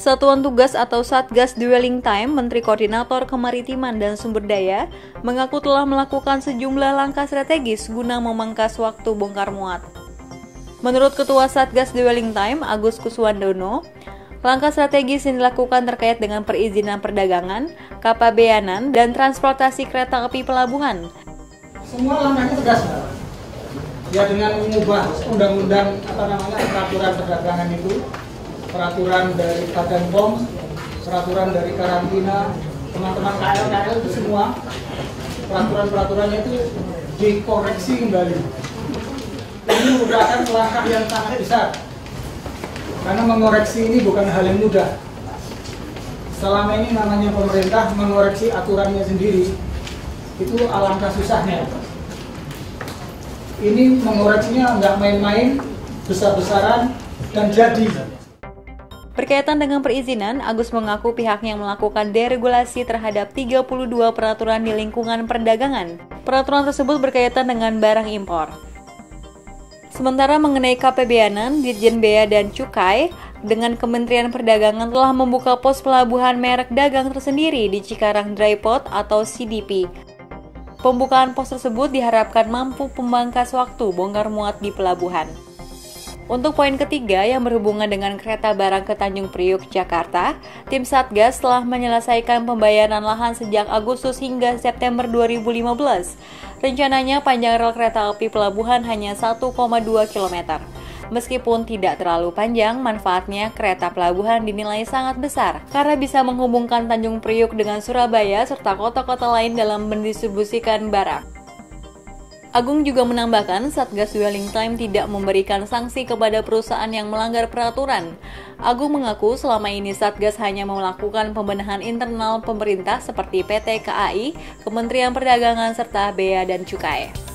Satuan Tugas atau Satgas Dwelling Time, Menteri Koordinator Kemaritiman dan Sumber Daya, mengaku telah melakukan sejumlah langkah strategis guna memangkas waktu bongkar muat. Menurut Ketua Satgas Dwelling Time, Agus Kuswandono, langkah strategis yang dilakukan terkait dengan perizinan perdagangan, kepabeanan, dan transportasi kereta api pelabuhan. Semua langkahnya tegas, ya, dengan mengubah undang-undang peraturan perdagangan itu, peraturan dari Badan POM, peraturan dari karantina, teman-teman KL itu semua peraturan-peraturannya itu dikoreksi kembali. Ini merupakan langkah yang sangat besar, karena mengoreksi ini bukan hal yang mudah. Selama ini namanya pemerintah mengoreksi aturannya sendiri, itu alangkah susahnya. Ini mengoreksinya nggak main-main, besar-besaran, dan jadi. Berkaitan dengan perizinan, Agus mengaku pihaknya melakukan deregulasi terhadap 32 peraturan di lingkungan perdagangan. Peraturan tersebut berkaitan dengan barang impor. Sementara mengenai kepabeanan, Ditjen Bea dan Cukai dengan Kementerian Perdagangan telah membuka pos pelabuhan merek dagang tersendiri di Cikarang Dry Port atau CDP. Pembukaan pos tersebut diharapkan mampu memangkas waktu bongkar muat di pelabuhan. Untuk poin ketiga yang berhubungan dengan kereta barang ke Tanjung Priuk, Jakarta, tim Satgas telah menyelesaikan pembayaran lahan sejak Agustus hingga September 2015. Rencananya panjang rel kereta api pelabuhan hanya 1,2 km. Meskipun tidak terlalu panjang, manfaatnya kereta pelabuhan dinilai sangat besar karena bisa menghubungkan Tanjung Priuk dengan Surabaya serta kota-kota lain dalam mendistribusikan barang. Agung juga menambahkan Satgas Dwelling Time tidak memberikan sanksi kepada perusahaan yang melanggar peraturan. Agung mengaku selama ini Satgas hanya melakukan pembenahan internal pemerintah seperti PT KAI, Kementerian Perdagangan, serta Bea dan Cukai.